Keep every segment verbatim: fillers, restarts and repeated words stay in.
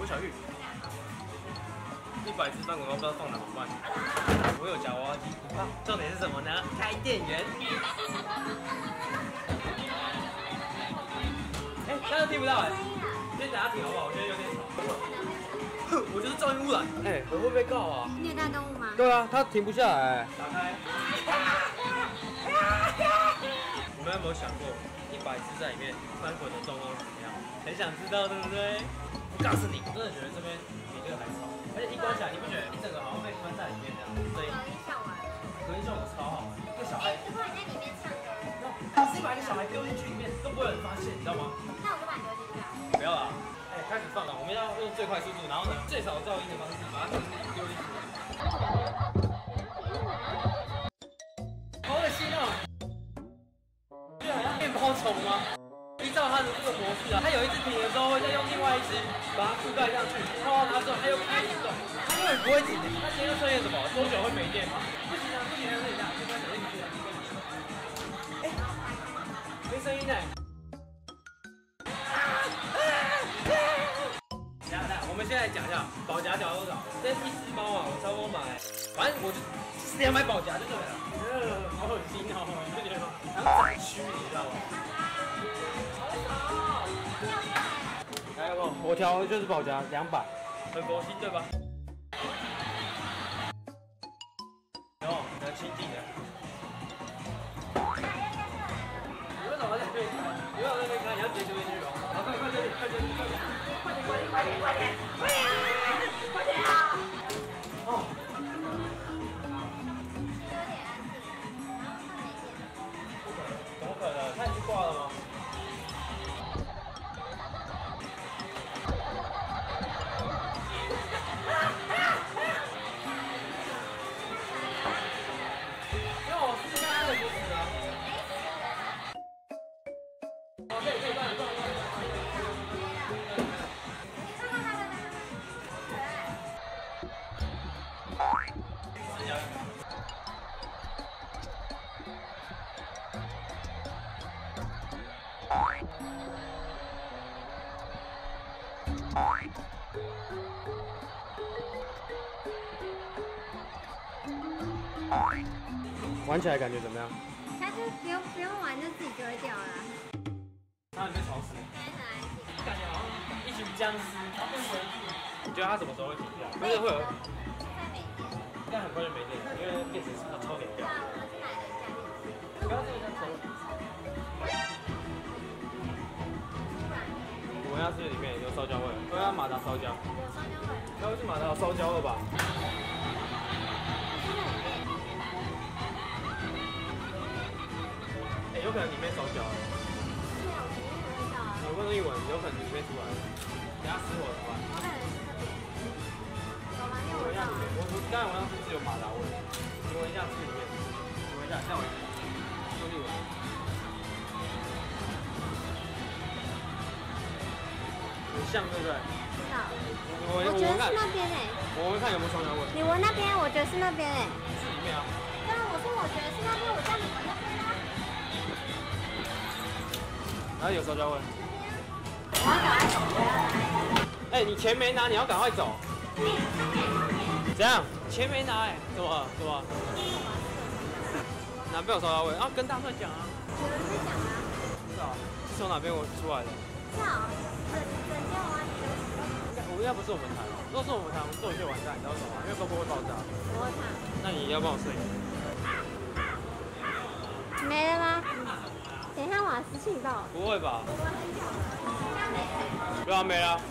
小玉。一百只放广告不知道放哪怎么办？我有夹娃娃机，不怕。重点是什么呢？开店员。哎、欸，大家听不到哎、欸。先等下停好不好？我觉得有点吵。哼，我就是噪音污染。哎、欸，我会被告啊。 虐待动物吗？ 对啊，它停不下来、欸。打开。你们有没有想过，一百只在里面翻滚的状况是怎么样？很想知道，对不对？我告诉你，我真的觉得这边比这个还吵，而且一关起来，你不觉得一整个好像被关在里面这样？所以隔音效果， 隔音效果超好，这小孩。 哎，如果你在里面唱歌， 你是把一个小孩丢进去里面都不会有人发现，你知道吗？ 那我就把你丢进去啊。 不要啦，哎，开始放了，我们要用最快速度，然后呢，最少噪音的方式把它丢进去。好恶心哦！就好像面包虫吗？依照它的这个模式啊，它有一只停的时候，会再用另外一只把它覆盖上去，泡到它之后，它又开始动，它根本不会停。它今天测验什么？多久会没电吗？不行啊，不行啊，等一下，先关小进去。哎，没声音呢。等下等下，我们现在讲一下保夹缴多少？这一只猫啊，我差不多买，反正我就直接买保夹就对了。呃，好恶心哦，你不觉得吗？然后展区，你知道吗？来，我我调就是保夹两百，很佛心对吧？哦，很亲近的。你为什么在这边开？你为什么在这边开？你要直接丢进去哦。好，快快这里，快这里，快点，快点，快点，快点，快点，快点，快点啊！哦。怎么可能？他已经挂了吗？玩起来感觉怎么样？ 它就不用不用玩，就自己就会掉了。 它会被吵死。感觉好像一群僵尸，它会回去。你觉得它什么时候会停掉？不是会有？ 在没电。 应该很快就没电了，因为电池是它超点掉。 对啊，我们去买了一家电池。 不要这个手。我们要吃里面有烧焦味，我要马达烧焦。 有烧焦味。 该不是马达有烧焦了吧？哎、欸，有可能里面烧焦了。 是啊，我里面有味道啊。 我闻了一闻，有可能里面出来了。等下失火怎么办？ 我可能是这边。有吗？你有闻到吗？ 我我刚才闻到是不是有马达味？你闻一下是里面，你闻一下，再闻一下，用力闻。很像对不对？ 知道。 我我觉得是那边哎。 我们看有没有烧焦味。 你闻那边，我觉得是那边哎。 是里面啊。 对啊，我说我觉得是那边，我叫你闻那边啊。 哪里有烧焦味？ 我要赶快走回来。 哎，你钱没拿，你要赶快走。怎样？钱没拿哎？怎么了？怎么了？哪边有烧焦味？啊，跟大帅讲啊。 有人在讲啊。 是啊，是从哪边我出来的？ 是啊，整整间娃娃机都是。 应该，我应该不是我们台，如果是我们台，我们做一些完蛋，你知道为什么吗？因为GoPro会爆炸。 我会看。 那你要帮我摄影？ 没了吗？等一下瓦斯气爆。 不会吧？对啊，没了。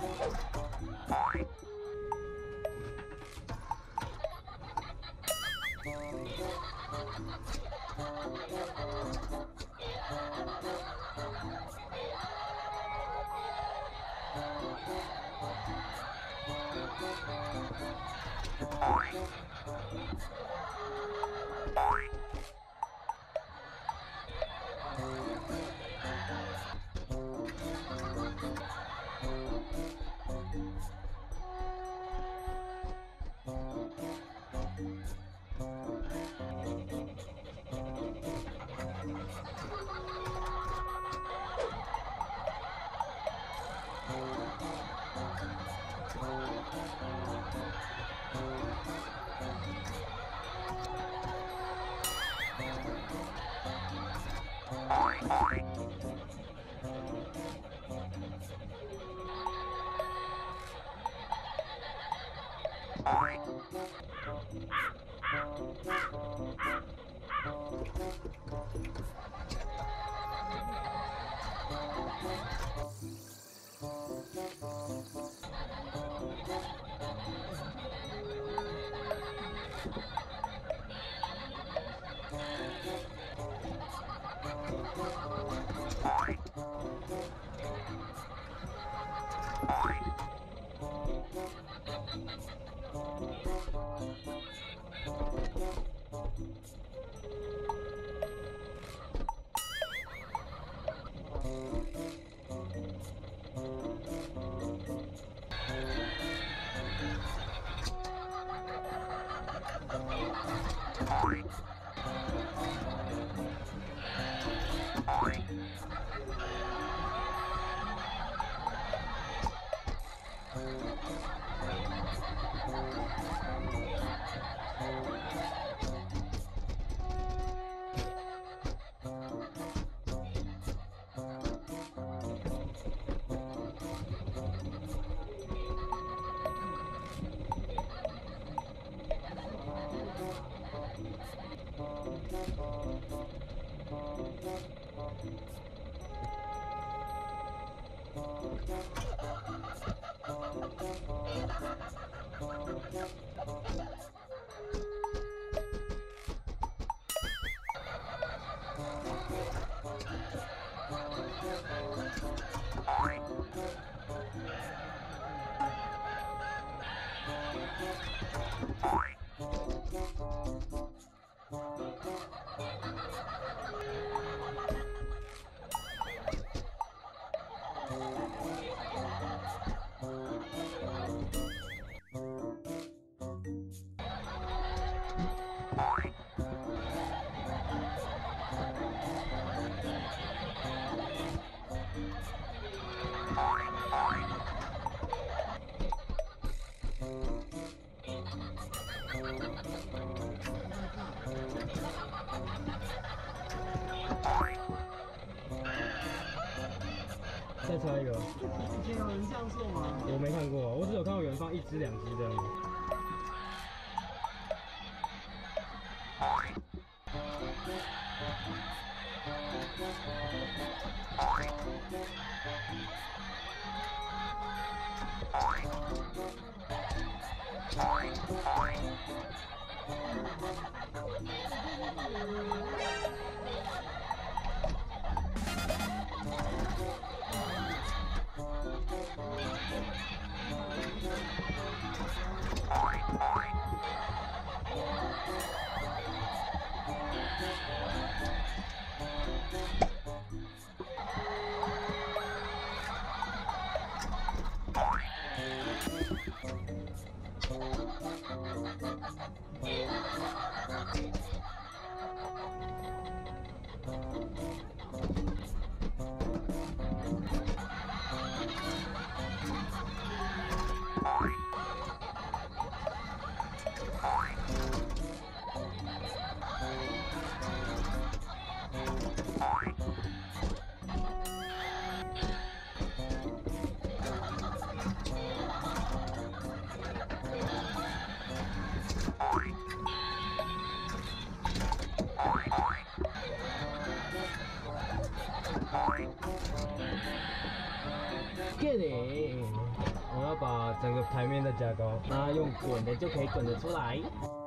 再猜一个。 以前有人这样做吗？ 我没看过，我只有看到有人放一只、两只这样子。 把整个台面再加高， 那用滚的就可以滚得出来。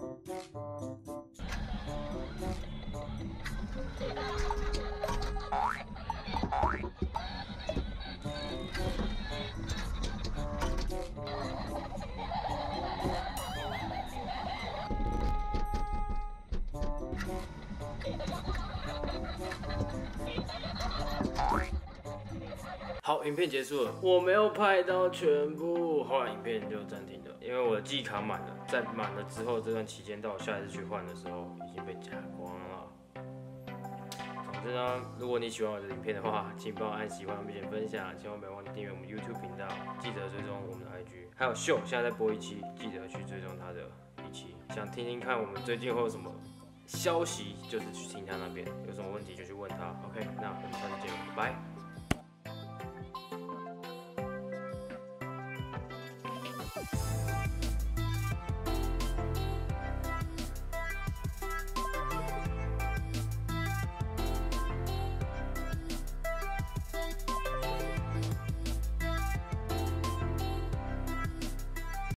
好，影片结束了，我没有拍到全部，后来影片就暂停了，因为我的记忆卡满了，在满了之后，这段期间到我下一次去换的时候，已经被加光了。总之呢，如果你喜欢我的影片的话，请帮我按喜欢并且分享，千万不要忘记订阅我们 YouTube 频道，记得追踪我们的 I G， 还有秀现在在播一期，记得去追踪他的一期，想听听看我们最近会有什么消息，就是去听他那边，有什么问题就去问他。OK， 那我们下次见，拜拜。